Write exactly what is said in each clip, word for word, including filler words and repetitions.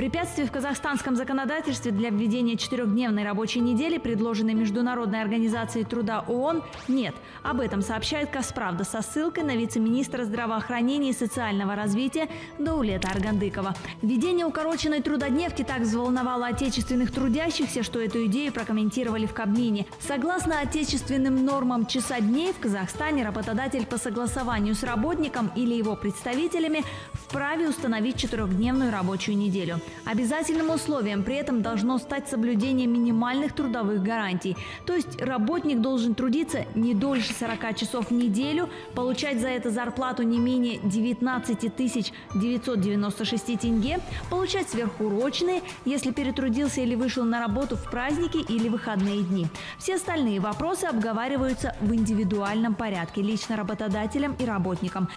Препятствий в казахстанском законодательстве для введения четырехдневной рабочей недели, предложенной Международной организацией труда ООН, нет. Об этом сообщает «Казправда» со ссылкой на вице-министра здравоохранения и социального развития Даулета Аргандыкова. Введение укороченной трудодневки так взволновало отечественных трудящихся, что эту идею прокомментировали в Кабмине. Согласно отечественным нормам часа дней, в Казахстане работодатель по согласованию с работником или его представителями вправе установить четырехдневную рабочую неделю. Обязательным условием при этом должно стать соблюдение минимальных трудовых гарантий. То есть работник должен трудиться не дольше сорока часов в неделю, получать за это зарплату не менее девятнадцати тысяч девятисот девяноста шести тенге, получать сверхурочные, если перетрудился или вышел на работу в праздники или выходные дни. Все остальные вопросы обговариваются в индивидуальном порядке лично работодателем и работником.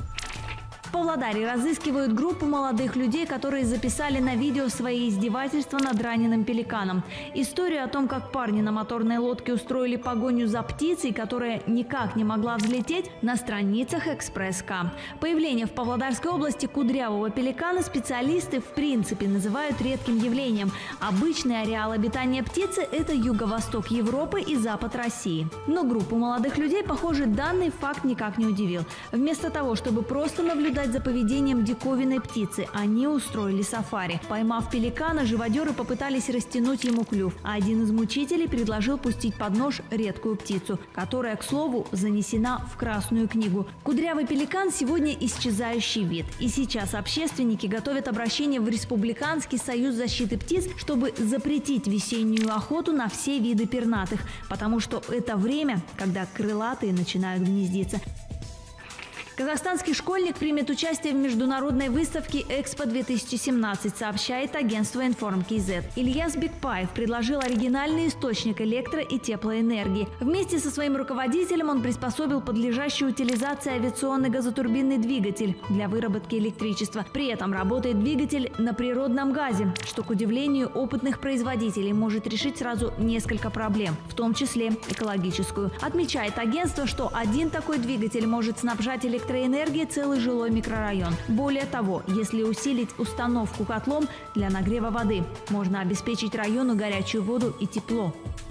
В Павлодаре разыскивают группу молодых людей, которые записали на видео свои издевательства над раненым пеликаном. Историю о том, как парни на моторной лодке устроили погоню за птицей, которая никак не могла взлететь, на страницах «Экспресс-К». Появление в Павлодарской области кудрявого пеликана специалисты в принципе называют редким явлением. Обычный ареал обитания птицы – это юго-восток Европы и запад России. Но группу молодых людей, похоже, данный факт никак не удивил. Вместо того, чтобы просто наблюдать за поведением диковинной птицы, они устроили сафари. Поймав пеликана, живодеры попытались растянуть ему клюв, а один из мучителей предложил пустить под нож редкую птицу, которая, к слову, занесена в Красную книгу. Кудрявый пеликан сегодня исчезающий вид. И сейчас общественники готовят обращение в Республиканский союз защиты птиц, чтобы запретить весеннюю охоту на все виды пернатых, потому что это время, когда крылатые начинают гнездиться. Казахстанский школьник примет участие в международной выставке «Экспо-две тысячи семнадцать», сообщает агентство «Информ-КЗ». Ильяс Бекпаев предложил оригинальный источник электро- и теплоэнергии. Вместе со своим руководителем он приспособил подлежащий утилизации авиационный газотурбинный двигатель для выработки электричества. При этом работает двигатель на природном газе, что, к удивлению опытных производителей, может решить сразу несколько проблем, в том числе экологическую. Отмечает агентство, что один такой двигатель может снабжать электроэнергией электроэнергии целый жилой микрорайон. Более того, если усилить установку котлом для нагрева воды, можно обеспечить району горячую воду и тепло.